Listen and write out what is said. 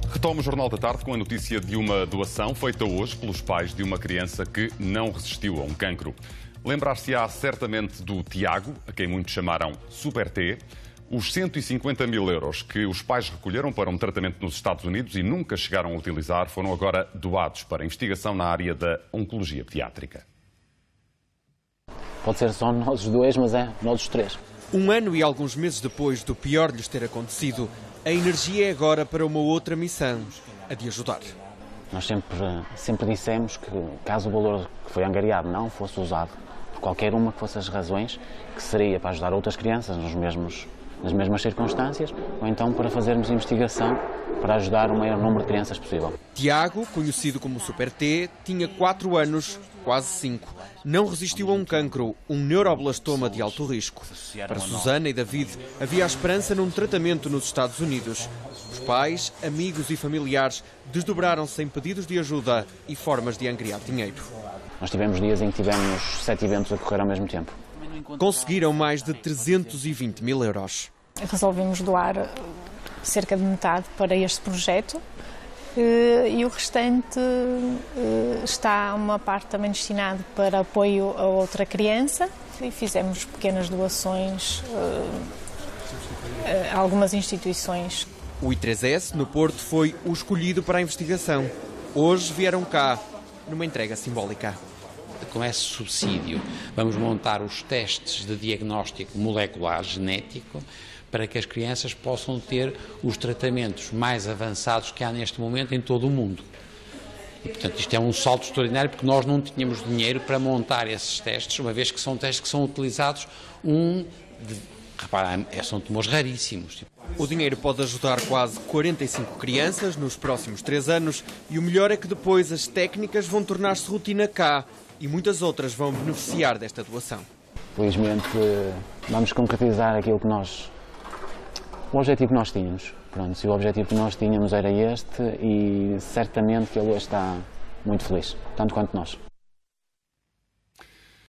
Retoma o Jornal da Tarde com a notícia de uma doação feita hoje pelos pais de uma criança que não resistiu a um cancro. Lembrar-se-á certamente do Tiago, a quem muitos chamaram Super T. Os 150 mil euros que os pais recolheram para um tratamento nos Estados Unidos e nunca chegaram a utilizar foram agora doados para investigação na área da oncologia pediátrica. Pode ser só nós dois, mas é nós os três. Um ano e alguns meses depois do pior lhes ter acontecido, a energia é agora para uma outra missão, a de ajudar. Nós sempre dissemos que, caso o valor que foi angariado não fosse usado por qualquer uma que fosse as razões, que seria para ajudar outras crianças nas mesmas circunstâncias, ou então para fazermos investigação para ajudar o maior número de crianças possível. Tiago, conhecido como Super T, tinha 4 anos, quase 5. Não resistiu a um cancro, um neuroblastoma de alto risco. Para Susana e David, havia a esperança num tratamento nos Estados Unidos. Os pais, amigos e familiares desdobraram-se em pedidos de ajuda e formas de angariar dinheiro. Nós tivemos dias em que tivemos 7 eventos a correr ao mesmo tempo. Conseguiram mais de 320 mil euros. Resolvemos doar cerca de metade para este projeto e o restante está uma parte também destinado para apoio a outra criança e fizemos pequenas doações a algumas instituições. O I3S, no Porto, foi o escolhido para a investigação. Hoje vieram cá, numa entrega simbólica. Com esse subsídio, vamos montar os testes de diagnóstico molecular genético para que as crianças possam ter os tratamentos mais avançados que há neste momento em todo o mundo. E, portanto, isto é um salto extraordinário porque nós não tínhamos dinheiro para montar esses testes, uma vez que são testes que são utilizados são tumores raríssimos. O dinheiro pode ajudar quase 45 crianças nos próximos 3 anos e o melhor é que depois as técnicas vão tornar-se rotina cá e muitas outras vão beneficiar desta doação. Felizmente vamos concretizar aquilo que o objetivo que nós tínhamos. Pronto, se o objetivo que nós tínhamos era este e certamente que ele hoje está muito feliz, tanto quanto nós.